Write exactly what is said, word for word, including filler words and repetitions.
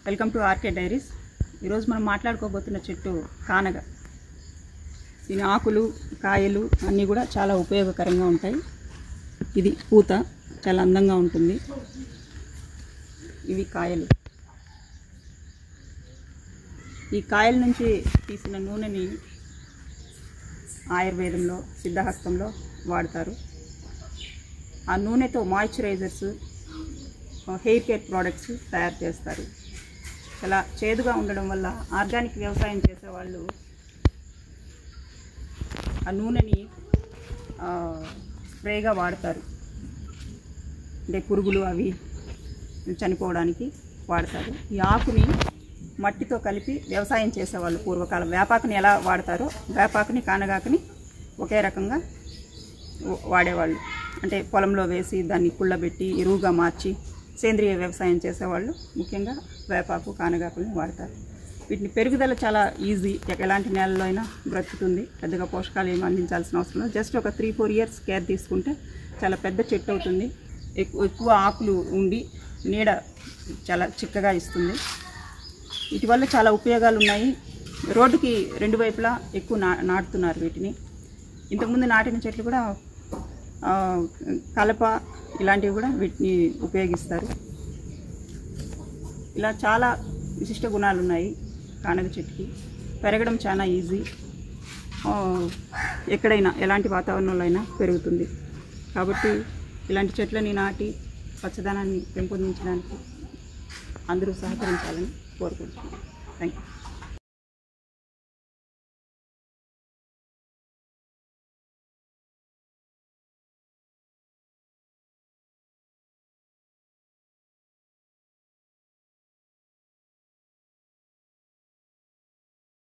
Welcome to RK diaries. ఈరోజు మనం మాట్లాడుకోబోతున్న చెట్టు కానగ. దీని ఆకులు, కాయలు అన్నీ కూడా చాలా ఉపయోగకరంగా ఉంటాయి. ఇది పూత చాలా అందంగా ఉంటుంది. ఇవి కాయలు. ఈ కాయల నుంచి తీసిన నూనెని ఆయుర్వేదంలో, సిద్ధహస్తంలో వాడతారు. ఆ నూనెతో మాయిశ్చరైజర్స్, హెయిర్ కేర్ ప్రోడక్ట్స్ తయారు చేస్తారు. చాలా చేదుగా ఉండడం వల్ల ఆర్గానిక్ వ్యవసాయం చేసేవాళ్ళు ఆ నూనెని స్ప్రేగా వాడతారు. అంటే పురుగులు అవి చనిపోవడానికి వాడతారు. ఈ ఆకుని మట్టితో కలిపి వ్యవసాయం చేసేవాళ్ళు పూర్వకాలం. వేపాకుని ఎలా వాడతారో వేపాకుని, కానగాకుని ఒకే రకంగా వాడేవాళ్ళు. అంటే పొలంలో వేసి దాన్ని కుళ్ళబెట్టి ఎరువుగా మార్చి సేంద్రియ వ్యవసాయం చేసేవాళ్ళు ముఖ్యంగా వేపాకు, కానగాకుని వాడతారు. వీటిని పెరుగుదల చాలా ఈజీ, ఎలాంటి నేలలో అయినా బ్రతుకుతుంది. పెద్దగా పోషకాలు ఏమి అందించాల్సిన అవసరం లేదు. జస్ట్ ఒక త్రీ ఫోర్ ఇయర్స్ కేర్ తీసుకుంటే చాలా పెద్ద చెట్టు అవుతుంది. ఎక్కువ ఎక్కువ ఆకులు ఉండి నీడ చాలా చిక్కగా ఇస్తుంది. వీటి వల్ల చాలా ఉపయోగాలు ఉన్నాయి. రోడ్డుకి రెండు వైపులా ఎక్కువ నా నాటుతున్నారు వీటిని. ఇంతకుముందు నాటిన చెట్లు కూడా కలప ఇలాంటివి కూడా వీటిని ఉపయోగిస్తారు. ఇలా చాలా విశిష్ట గుణాలు ఉన్నాయి కానగ చెట్టుకి. పెరగడం చాలా ఈజీ. ఎక్కడైనా ఎలాంటి వాతావరణంలో అయినా పెరుగుతుంది. కాబట్టి ఇలాంటి చెట్లని నాటి పచ్చదనాన్ని పెంపొందించడానికి అందరూ సహకరించాలని కోరుకుంటున్నాను. Thank you.